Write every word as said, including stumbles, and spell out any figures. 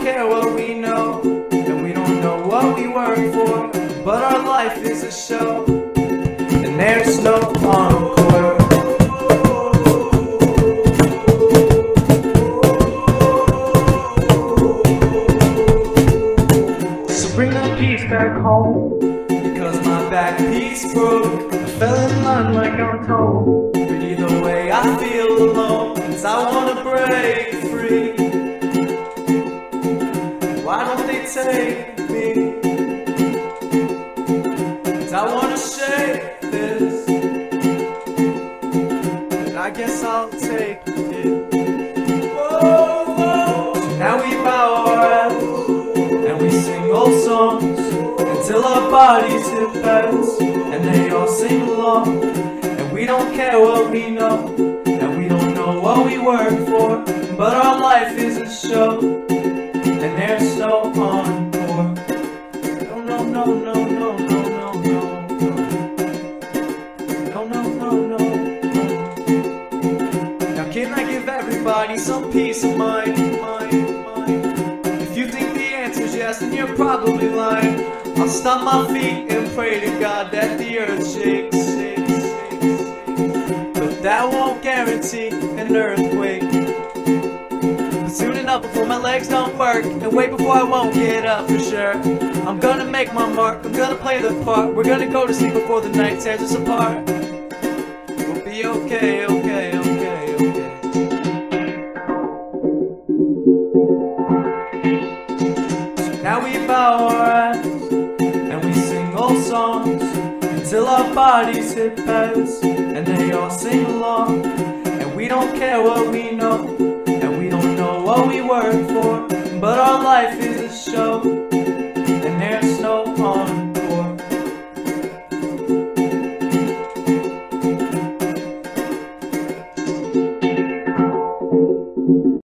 don't care what we know, and we don't know what we work for, but our life is a show, and there's no encore. So bring the peace back home, because my back piece broke. I fell in line like I'm told, but either way I feel alone, 'cause I wanna break free. Why don't they take me? 'Cause I wanna shake this, and I guess I'll take it. Whoa, whoa. So now we bow our heads and we sing old songs until our bodies hit beds, and they all sing along. And we don't care what we know, and we don't know what we work for, but our life is a show, and there's no encore. No, no, no, no, no, no, no, no, no, no, no, no, no. Now can I give everybody some peace of mind? mind, mind? If you think the answer's yes, then you're probably lying. I'll stomp my feet and pray to God that the earth shakes, shakes, shakes. But that won't guarantee an earthquake. Soon enough before my legs don't work, and wait before I won't get up for sure. I'm gonna make my mark, I'm gonna play the part. We're gonna go to sleep before the night tears us apart. We'll be okay, okay, okay, okay. So now we bow our heads and we sing old songs until our bodies hit beds, and they all sing along. And we don't care what we know, and we don't know what we work for, but our life is a show.